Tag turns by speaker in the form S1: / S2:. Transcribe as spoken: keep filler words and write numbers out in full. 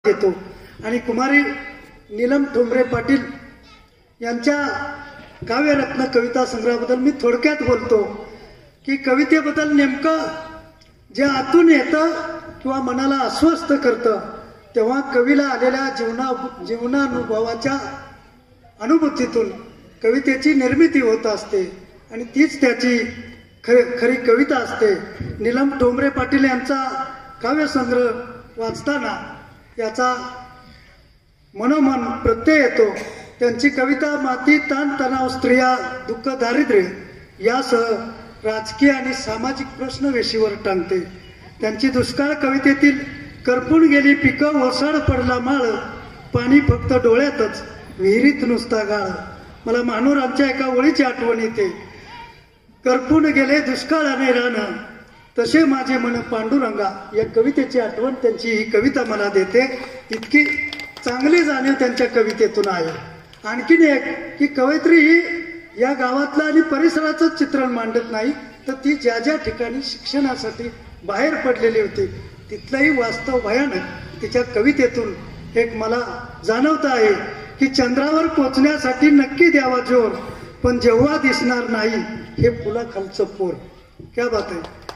S1: देतो। आणि कुमारी नीलम ठोंबरे पाटील यांच्या काव्यरत्न कविता संग्रहाबद्दल मी थोडक्यात बोलतो की कवितेबद्दल नेमकं जे आतून येतं किंवा मनाला अस्वस्थ करतं तेव्हा कवीला आलेल्या जीवना जीवनानुभवाच्या अनुभूतीतून कवितेची निर्मिती होत असते आणि तीच त्याची खरी खरी कविता असते। नीलम ठोंबरे पाटील यांचा काव्यसंग्रह वाचताना याचा मनोमन प्रत्यय येतो। त्यांची कविता माती, ताण तणाव, स्त्रिया, दुःख, दारिद्र्य यासह राजकीय आणि सामाजिक प्रश्न वेशीवर टांगते। त्यांची दुष्काळ कवितेतील करपून गेली पिकं, ओसाड पडला माळ, पाणी फक्त डोळ्यातच, विहिरीत नुसता गाळ। मला मानोरांच्या एका ओळीची आठवण येते, करपून गेले दुष्काळाने रान, तसे माझे मन पांडुरंगा। या कवितेची आठवण त्यांची ही कविता मला देते। इतकी चांगली जाणीव त्यांच्या कवितेतून आहे। आणखीन एक की कवयित्री ही या गावातलं आणि परिसराचं चित्रण मांडत नाही, तर ती ज्या ज्या ठिकाणी शिक्षणासाठी बाहेर पडलेली होती तिथलंही वास्तव भयानक तिच्या कवितेतून एक मला जाणवत आहे की चंद्रावर पोचण्यासाठी नक्की द्यावा जोर, पण जेव्हा दिसणार नाही हे फुलाखालचं पोर। क्या बात आहे।